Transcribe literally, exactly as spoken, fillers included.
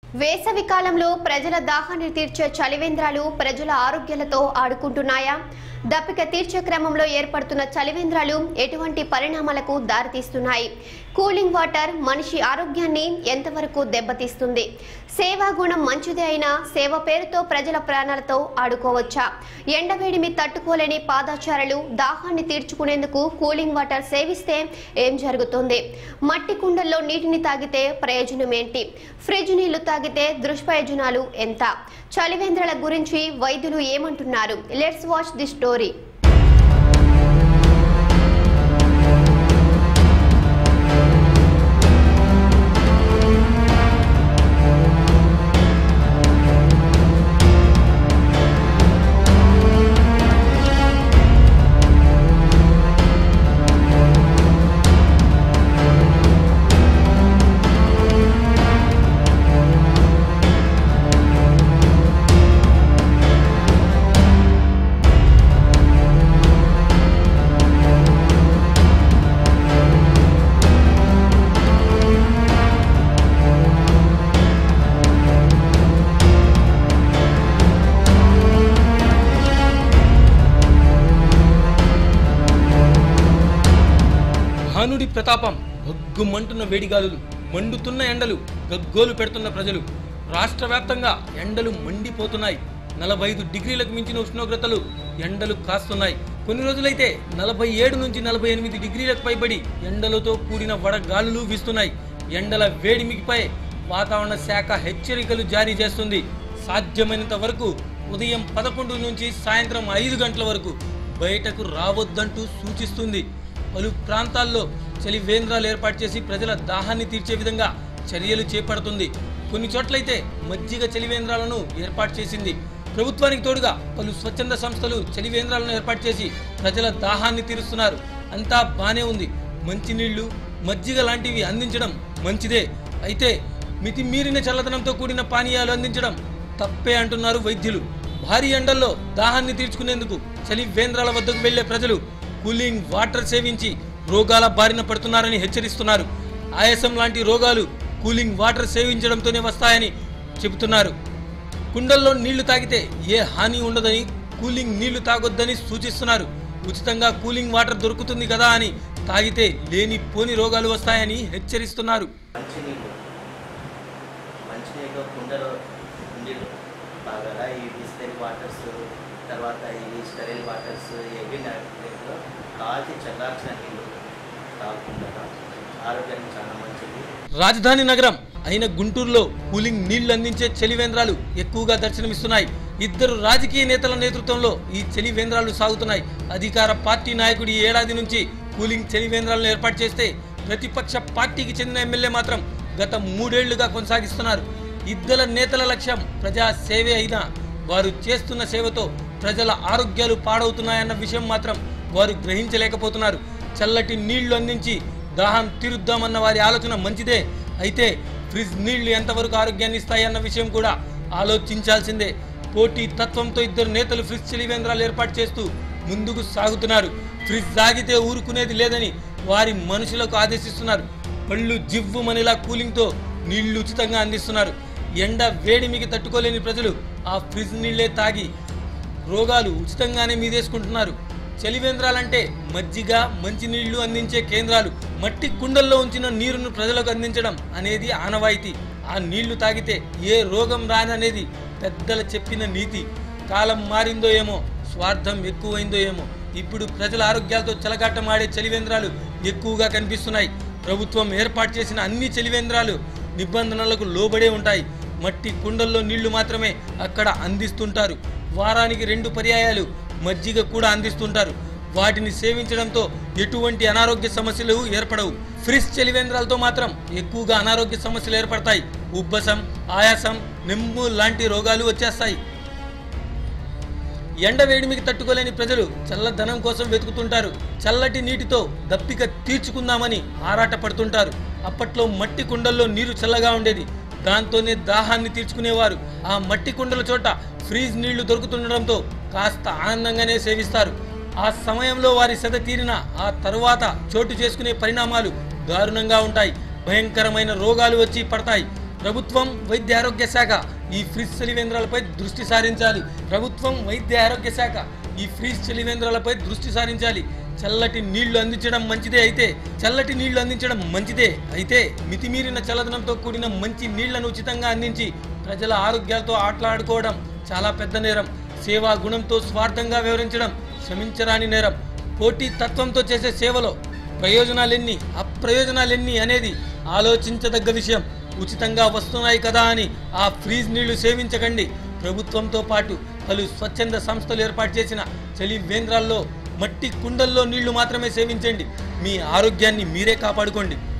వేసవి కాలంలో ప్రజల దాహాన్ని తీర్చే చలివేంద్రాలు ప్రజల ఆరోగ్యాలతో ఆడుకుంటున్నాయా? దప్పిక తీర్చే క్రమంలో ఏర్పడుతున్న చలివేంద్రాలు ఎటువంటి పరిణామాలకు దారితీస్తున్నాయి? కూలింగ్ వాటర్ మనిషి ఆరోగ్యాన్ని ఎంతవరకు దెబ్బతీస్తుంది? సేవా గుణం మంచిదే అయినా సేవ పేరుతో ప్రజల ప్రాణాలతో ఆడుకోవచ్చా? ఎండవేడిమి తట్టుకోలేని పాదచారులు దాహాన్ని తీర్చుకునేందుకు కూలింగ్ వాటర్ సేవిస్తే ఏం జరుగుతుంది? మట్టి కుండల్లో నీటిని తాగితే ప్రయోజనం ఏంటి? ఫ్రిడ్జ్ నీళ్లు తాగితే దుష్ప్రయోజనాలు ఎంత? చలివేంద్రాల గురించి వైద్యులు ఏమంటున్నారు? Let's watch the story. భానుడి ప్రతాపం, భగ్గుమంటున్న వేడిగాలులు, మండుతున్న ఎండలు, గగ్గోలు పెడుతున్న ప్రజలు. రాష్ట్ర వ్యాప్తంగా ఎండలు మండిపోతున్నాయి. నలభై ఐదు డిగ్రీలకు మించిన ఉష్ణోగ్రతలు ఎండలు కాస్తున్నాయి. కొన్ని రోజులైతే నలభై ఏడు నుంచి నలభై ఎనిమిది డిగ్రీలకు పైబడి ఎండలతో కూడిన వడగాలులు వీస్తున్నాయి. ఎండల వేడిమిపై వాతావరణ శాఖ హెచ్చరికలు జారీ చేస్తుంది. సాధ్యమైనంత వరకు ఉదయం పదకొండు నుంచి సాయంత్రం ఐదు గంటల వరకు బయటకు రావద్దంటూ సూచిస్తుంది. పలు ప్రాంతాల్లో చలివేంద్రాలు ఏర్పాటు చేసి ప్రజల దాహాన్ని తీర్చే విధంగా చర్యలు చేపడుతుంది. కొన్ని చోట్లయితే మజ్జిగ చలివేంద్రాలను ఏర్పాటు చేసింది. ప్రభుత్వానికి తోడుగా పలు స్వచ్ఛంద సంస్థలు చలివేంద్రాలను ఏర్పాటు చేసి ప్రజల దాహాన్ని తీరుస్తున్నారు. అంతా బానే ఉంది. మంచినీళ్లు, మజ్జిగ లాంటివి అందించడం మంచిదే. అయితే మితిమీరిన చల్లదనంతో కూడిన పానీయాలు అందించడం తప్పే అంటున్నారు వైద్యులు. భారీ ఎండల్లో దాహాన్ని తీర్చుకునేందుకు చలివేంద్రాల వద్దకు వెళ్లే ప్రజలు కూలింగ్ వాటర్ సేవించి రోగాల బారిన పడుతున్నారని హెచ్చరిస్తున్నారు. ఆయాసం లాంటి రోగాలు కూలింగ్ వాటర్ సేవించడంతోనే వస్తాయని చెబుతున్నారు. కుండల్లో నీళ్లు తాగితే ఏ హాని ఉండదని, కూలింగ్ నీళ్లు తాగొద్దని సూచిస్తున్నారు. ఉచితంగా కూలింగ్ వాటర్ దొరుకుతుంది కదా అని తాగితే లేని పోని రోగాలు వస్తాయని హెచ్చరిస్తున్నారు. తర్వాత ఈ స్టెరైల్ వాటర్స్ ఇవి కాల్చి చల్లార్చిన నీళ్ళు తాగుతుండగా ఆరోగ్యానికి చాలా మంచిది. రాజధాని నగరం అయిన గుంటూరులో కూలింగ్ నీళ్లు అందించే చలివేంద్రాలు ఎక్కువగా దర్శనమిస్తున్నాయి. ఇద్దరు రాజకీయ నేతల నేతృత్వంలో ఈ చలివేంద్రాలు సాగుతున్నాయి. అధికార పార్టీ నాయకుడు ఈ ఏడాది నుంచి కూలింగ్ చలివేంద్రాలను ఏర్పాటు చేస్తే ప్రతిపక్ష పార్టీకి చెందిన ఎమ్మెల్యే మాత్రం గత మూడేళ్లుగా కొనసాగిస్తున్నారు. ఇద్దరు నేతల లక్ష్యం ప్రజా సేవే అయినా వారు చేస్తున్న సేవతో ప్రజల ఆరోగ్యాలు పాడవుతున్నాయన్న విషయం మాత్రం వారు గ్రహించలేకపోతున్నారు. చల్లటి నీళ్లు అందించి దాహం తీరుద్దామన్న వారి ఆలోచన మంచిదే. అయితే ఫ్రిడ్జ్ నీళ్లు ఎంతవరకు ఆరోగ్యాన్ని ఇస్తాయన్న విషయం కూడా ఆలోచించాల్సిందే. పోటీ తత్వంతో ఇద్దరు నేతలు ఫ్రిడ్జ్ చలివేంద్రాలు ఏర్పాటు చేస్తూ ముందుకు సాగుతున్నారు. ఫ్రిడ్జ్ తాగితే ఊరుకునేది లేదని వారి మనుషులకు ఆదేశిస్తున్నారు. పళ్ళు జివ్వుమనిలా కూలింగ్తో నీళ్లు ఉచితంగా అందిస్తున్నారు. ఎండ వేడిమికి తట్టుకోలేని ప్రజలు ఆ ఫ్రిడ్జ్ నీళ్లే తాగి రోగాలు ఉచితంగానే మీదేసుకుంటున్నారు. చలివేంద్రాలంటే మజ్జిగ, మంచినీళ్లు అందించే కేంద్రాలు. మట్టి కుండల్లో ఉంచిన నీరును ప్రజలకు అందించడం అనేది ఆనవాయితీ. ఆ నీళ్లు తాగితే ఏ రోగం రాననేది పెద్దలు చెప్పిన నీతి. కాలం మారిందో ఏమో, స్వార్థం ఎక్కువైందో ఏమో, ఇప్పుడు ప్రజల ఆరోగ్యాలతో చెలగాటమాడే చలివేంద్రాలు ఎక్కువగా కనిపిస్తున్నాయి. ప్రభుత్వం ఏర్పాటు చేసిన అన్ని చలివేంద్రాలు నిబంధనలకు లోబడే ఉంటాయి. మట్టి కుండల్లో నీళ్లు మాత్రమే అక్కడ అందిస్తుంటారు. వారానికి రెండు పర్యాయాలు మజ్జిగ కూడా అందిస్తుంటారు. వాటిని సేవించడంతో ఎటువంటి అనారోగ్య సమస్యలు ఏర్పడవు. ఫ్రిడ్జ్ చలివేంద్రాలతో మాత్రం ఎక్కువగా అనారోగ్య సమస్యలు ఏర్పడతాయి. ఉబ్బసం, ఆయాసం, నెమ్ము లాంటి రోగాలు వచ్చేస్తాయి. ఎండ వేడిమికి తట్టుకోలేని ప్రజలు చల్లదనం కోసం వెతుకుతుంటారు. చల్లటి నీటితో దప్పిక తీర్చుకుందామని ఆరాట పడుతుంటారు. అప్పట్లో మట్టి కుండల్లో నీరు చల్లగా ఉండేది. దాంతోనే దాహాన్ని తీర్చుకునేవారు. ఆ మట్టి కుండల చోట ఫ్రీజ్ నీళ్లు దొరుకుతుండడంతో కాస్త ఆనందంగానే సేవిస్తారు. ఆ సమయంలో వారి సెద తీరిన ఆ తరువాత చోటు చేసుకునే పరిణామాలు దారుణంగా ఉంటాయి. భయంకరమైన రోగాలు వచ్చి పడతాయి. ప్రభుత్వం వైద్య ఆరోగ్య శాఖ ఈ ఫ్రీజ్ చలివేంద్రాలపై దృష్టి సారించాలి. ప్రభుత్వం వైద్య ఆరోగ్య శాఖ ఈ ఫ్రీజ్ చలివేంద్రాలపై దృష్టి సారించాలి. చల్లటి నీళ్లు అందించడం మంచిదే అయితే చల్లటి నీళ్లు అందించడం మంచిదే అయితే మితిమీరిన చల్లదనంతో కూడిన మంచి నీళ్లను ఉచితంగా అందించి ప్రజల ఆరోగ్యాలతో ఆటలాడుకోవడం చాలా పెద్ద నేరం. సేవా గుణంతో స్వార్థంగా వ్యవహరించడం క్షమించరాని నేరం. పోటీ తత్వంతో చేసే సేవలో ప్రయోజనాలెన్ని అప్రయోజనాలెన్ని అనేది ఆలోచించదగ్గ విషయం. ఉచితంగా వస్తున్నాయి కదా అని ఆ ఫ్రీజ్ నీళ్లు సేవించకండి. ప్రభుత్వంతో పాటు పలు స్వచ్ఛంద సంస్థలు ఏర్పాటు చేసిన చలివేంద్రాల్లో మట్టి కుండల్లో నీళ్లు మాత్రమే సేవించండి. మీ ఆరోగ్యాన్ని మీరే కాపాడుకోండి.